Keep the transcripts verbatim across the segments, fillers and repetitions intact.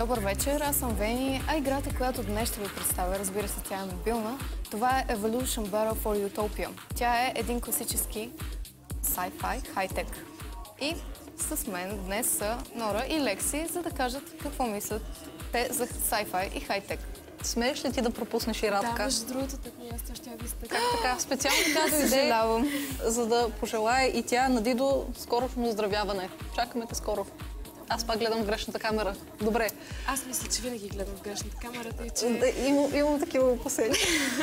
Добър вечер, аз съм Вени, а играта, която днес ще ви представя, разбира се, тя е мобилна. Това е Evolution Battle for Utopia. Тя е един класически sci-fi, хай-тек. И с мен днес са Нора и Лекси, за да кажат какво мислят те за sci-fi и хай-тек. Смееш ли ти да пропуснеш и Радка? Да, между другото, така и аз ще я вижте. Как така? Специално така дойде, за да пожелая и тя на Дидо скорошно оздравяване. Чакаме те скоро. Аз пак гледам в грешната камера. Добре. Аз мисля, че винаги гледам в грешната камера, тъй че... Да, имам, имам такива опасения.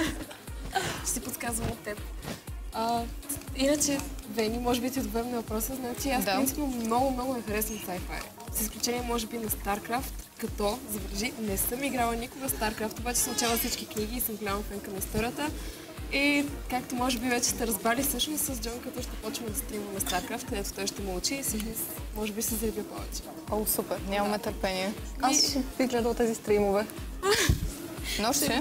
Ще си подсказвам от теб. А, иначе, Вени, може би ти отговарям на въпроса. Значи аз, да. принципно, много, много не харесвам sci-fi. С изключение, може би, на StarCraft, като, забележи, не съм играла никога StarCraft, обаче съм чела всички книги и съм голяма фенка на историята. И както може би вече сте разбрали, всъщност с Джон, като ще почваме да стримаме StarCraft, където той ще му учи и всъщност може би се заребя повече. О, супер, нямаме да. търпение. Аз бих гледал тези стримове. Нощ ще?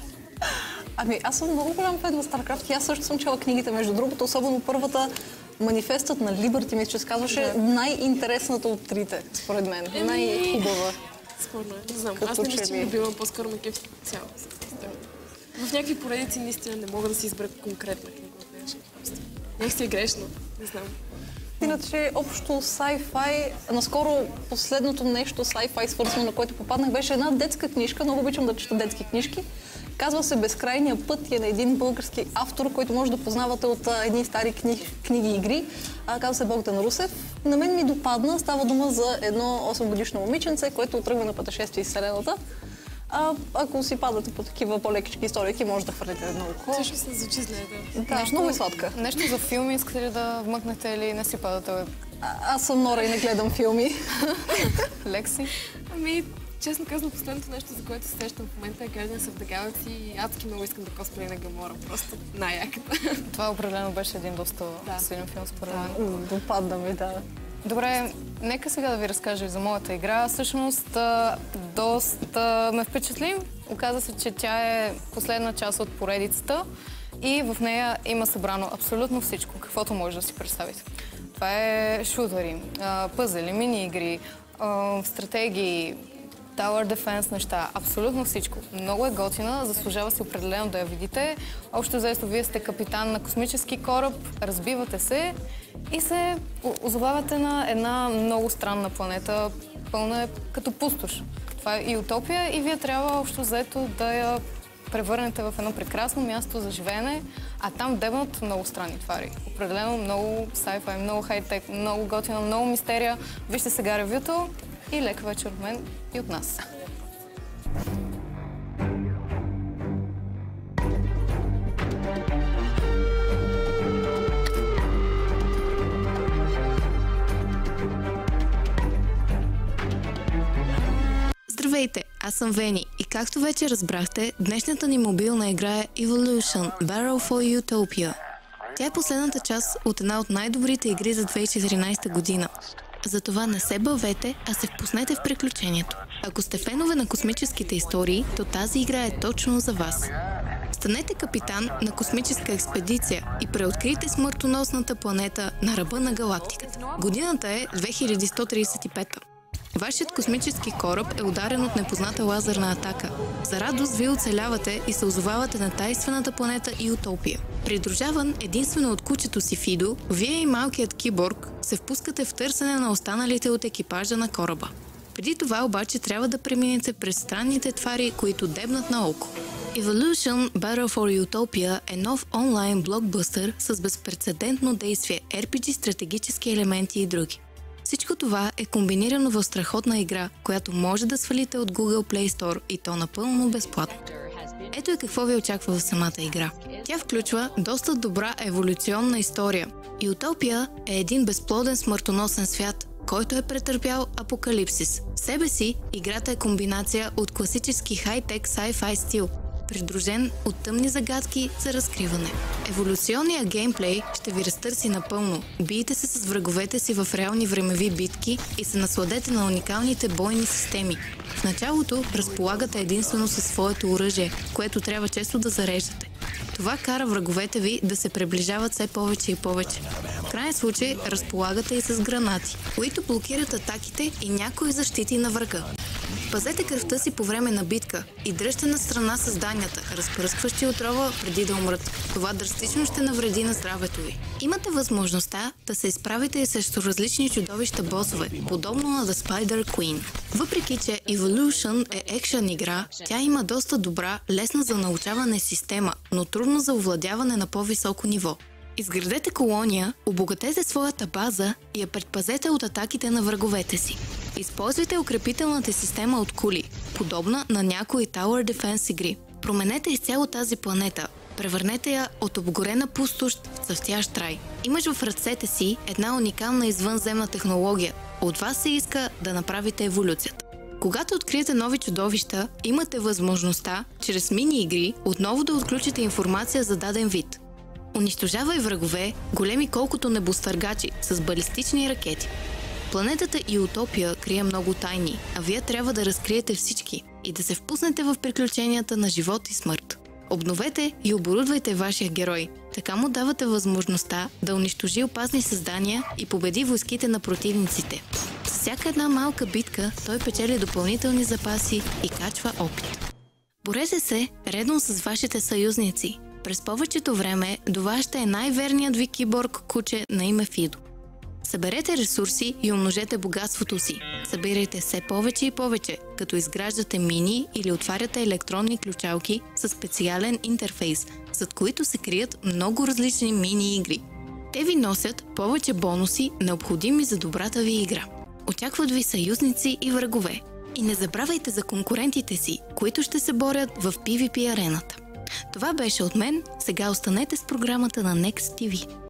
Ами, аз съм много голям фен на StarCraft и аз също съм чела книгите, между другото, особено първата манифестът на Liberty, мисля, че се казваше да. най-интересната от трите, според мен. Еми... най-хубава. Спорно, не знам. Като аз не мисля, че любимам по-скоро ме кеф цяло. В някакви поредици наистина не мога да си избера конкретна книга от нещо. Нях си е грешно, не знам. Иначе, общо sci-fi, наскоро последното нещо sci-fi свързано, на което попаднах, беше една детска книжка. Много обичам да чета детски книжки. Казва се "Безкрайния път" и е на един български автор, който може да познавате от а, едни стари кни, книги и игри. А, казва се Богдан Русев. На мен ми допадна. Става дума за едно осемгодишно момиченце, което тръгва на пътешествие из Вселената. А, ако си падате по такива по-лекички историки, може да хвърлите едно око. Също се звучи зле, да. Да, нещо, много е сладка. Нещо за филми искате ли да вмъкнете или не си падате? А, аз съм Нора и не гледам филми. Лекси? Ами, честно казвам, последното нещо, за което се сещам в момента е Guardians of the Galaxy и адски много искам да косплея на Гамора. Просто най-яката. Това определено беше един доста да. силен филм, според мен. Да, допадна ми, да. Добре, нека сега да ви разкажа и за моята игра. Всъщност, доста ме впечатли. Оказа се, че тя е последна част от поредицата и в нея има събрано абсолютно всичко, каквото може да си представите. Това е шутери, пъзели, мини-игри, стратегии, Tower Defense неща, абсолютно всичко. Много е готина, заслужава си определено да я видите. Общо заето, вие сте капитан на космически кораб, разбивате се и се озовавате на една много странна планета, пълна е като пустош. Това е утопия и вие трябва общо заето да я превърнете в едно прекрасно място за живеене, а там дебнат много странни твари. Определено много sci-fi, много хай-тек, много готина, много мистерия. Вижте сега ревюто и лека вечер от мен и от нас. Здравейте, аз съм Вени и както вече разбрахте, днешната ни мобилна игра е Evolution Battle for Utopia. Тя е последната част от една от най-добрите игри за две хиляди и четиринадесета година. Затова не се бавете, а се впуснете в приключението. Ако сте фенове на космическите истории, то тази игра е точно за вас. Станете капитан на космическа експедиция и преоткрийте смъртоносната планета на ръба на галактиката. Годината е две хиляди сто тридесет и пета. Вашият космически кораб е ударен от непозната лазерна атака. За радост вие оцелявате и се озовавате на тайнствената планета Утопия. Придружаван единствено от кучето си Фидо, вие и малкият киборг се впускате в търсене на останалите от екипажа на кораба. Преди това обаче трябва да преминете през странните твари, които дебнат на око. Evolution Battle for Utopia е нов онлайн блокбъстър с безпрецедентно действие, Ар Пи Джи, стратегически елементи и други. Всичко това е комбинирано в страхотна игра, която може да свалите от Google Play Store и то напълно безплатно. Ето и какво ви очаква в самата игра. Тя включва доста добра еволюционна история. Утопия е един безплоден смъртоносен свят, който е претърпял апокалипсис. В себе си играта е комбинация от класически хай-тек sci-fi стил, придружен от тъмни загадки за разкриване. Еволюционният геймплей ще ви разтърси напълно. Бийте се с враговете си в реални времеви битки и се насладете на уникалните бойни системи. В началото разполагате единствено със своето оръжие, което трябва често да зареждате. Това кара враговете ви да се приближават все повече и повече. В крайен случай разполагате и с гранати, които блокират атаките и някои защити на врага. Пазете кръвта си по време на битка и дръжте на страна създанията, разпръскващи отрова преди да умрат. Това драстично ще навреди на здравето ви. Имате възможността да се изправите и срещу различни чудовища босове, подобно на The Spider Queen. Въпреки че Evolution е екшън игра, тя има доста добра, лесна за научаване система, но трудна за овладяване на по-високо ниво. Изградете колония, обогатете своята база и я предпазете от атаките на враговете си. Използвайте укрепителната система от кули, подобна на някои Tower Defense игри. Променете изцяло тази планета. Превърнете я от обгорена пустош в цъфтящ рай. Имаш в ръцете си една уникална извънземна технология. От вас се иска да направите еволюцията. Когато откриете нови чудовища, имате възможността, чрез мини-игри, отново да отключите информация за даден вид. Унищожавай врагове, големи колкото небостъргачи, с балистични ракети. Планетата Утопия крие много тайни, а вие трябва да разкриете всички и да се впуснете в приключенията на живот и смърт. Обновете и оборудвайте вашия герой. Така му давате възможността да унищожи опасни създания и победи войските на противниците. С всяка една малка битка той печели допълнителни запаси и качва опит. Борете се редно с вашите съюзници. През повечето време до вас ще е най-верният ви киборг куче на име Фидо. Съберете ресурси и умножете богатството си. Събирайте все повече и повече, като изграждате мини или отваряте електронни ключалки със специален интерфейс, зад които се крият много различни мини-игри. Те ви носят повече бонуси, необходими за добрата ви игра. Очакват ви съюзници и врагове. И не забравяйте за конкурентите си, които ще се борят в PvP арената. Това беше от мен, сега останете с програмата на Next ти ви.